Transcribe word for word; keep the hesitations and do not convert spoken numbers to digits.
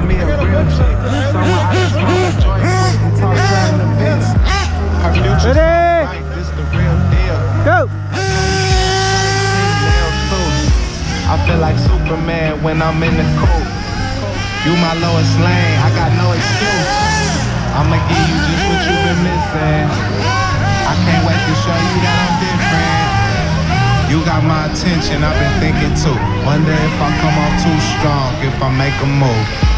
want me a real chick. Someone I just want to join with and talk current events. Her future's right, this the real deal. Go! I feel like Superman when I'm in the cold. You my Lois Lane, I got no excuse. I'ma give you just what you've been missing. I can't wait to show you that I'm different. You got my attention, I've been thinking too. Wonder if I come off too strong, if I make a move.